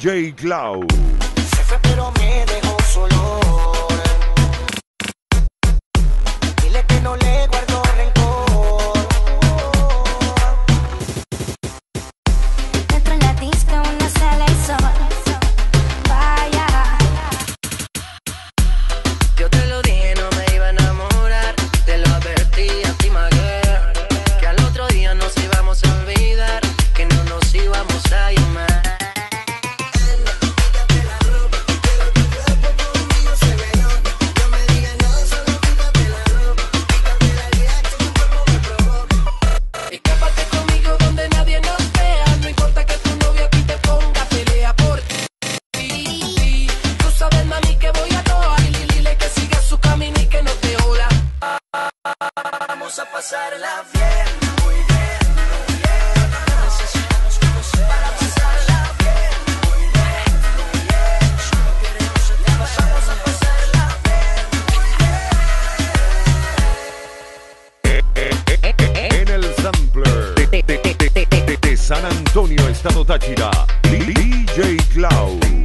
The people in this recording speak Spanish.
DJ Clau. Se fue pero me dejó solo. Dile que no le guardo rencor. Dentro en la disco no sale el sol. Vaya. Yo te lo dije, no me iba a enamorar. Te lo advertí a ti, my girl, que al otro día nos íbamos a olvidar, que no nos íbamos a llamar. Vamos a pasarla bien, muy bien, muy bien. Necesitamos conocer para pasarla bien, muy bien, muy bien. Solo queremos sentir, vamos a pasarla bien, muy bien. En el sampler de San Antonio, Estado Táchira, DJ Clau.